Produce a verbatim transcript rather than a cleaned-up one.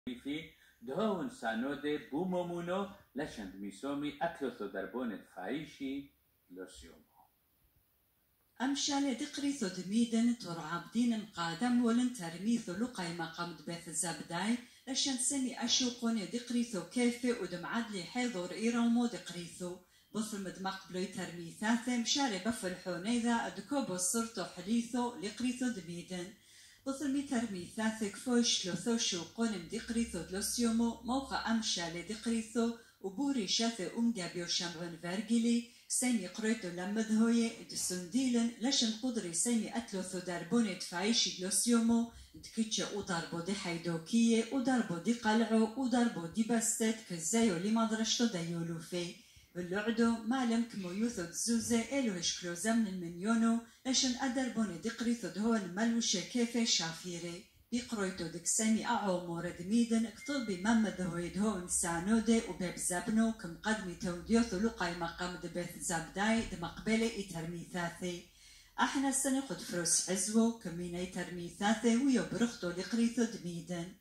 في دهون سانودي بومومونو لشند ميسومي أكلوثو دربونت فايشي لوسيومو أمشال دقريثو دميدن ترعبدين قادم ولن ترميثو لقاي مقامد بيث زابداي لشان سمي أشوقوني دقريثو كيفي ودمعد لي حيضور إيرومو دقريثو بثل مدمق بلوي ترميثاثي مشاري بفل حونيذا أدكوبو صرتو حليثو لقريثو دميدن بثل مي ترميثاثي كفوش لوثو شوقون مدقريثو دلوسيومو موقع أمشال دقريثو وبوري شاثي أمجابيو شامبون فارجيلي سيمي قريتو لمدهوية دسنديلن لشن قدري سيمي أتلوثو داربوني تفايشي دلوسيومو دكتشا وداربو دي حيدوكية وداربو دي قلعو وداربو دي باستت كزايو لي مدرشتو دايولو في باللعدو مالم كمويوثو تزوزي إلو هشكلو زمن المنيونو لشن أدربوني دي قريثو دهون ملوشة كيفي شافيري بيقرويتو ديك سامي أعو مورد ميدن اكتب بممد هويدهو انسانودي وبيب زبنو كم قدمي توديوثو لقاي مقام دبيث زابداي دمقبلي إترميثاثي احنا السنة قد فروس عزوو كميني ترميثاثي ويو برختو لقريثو دميدن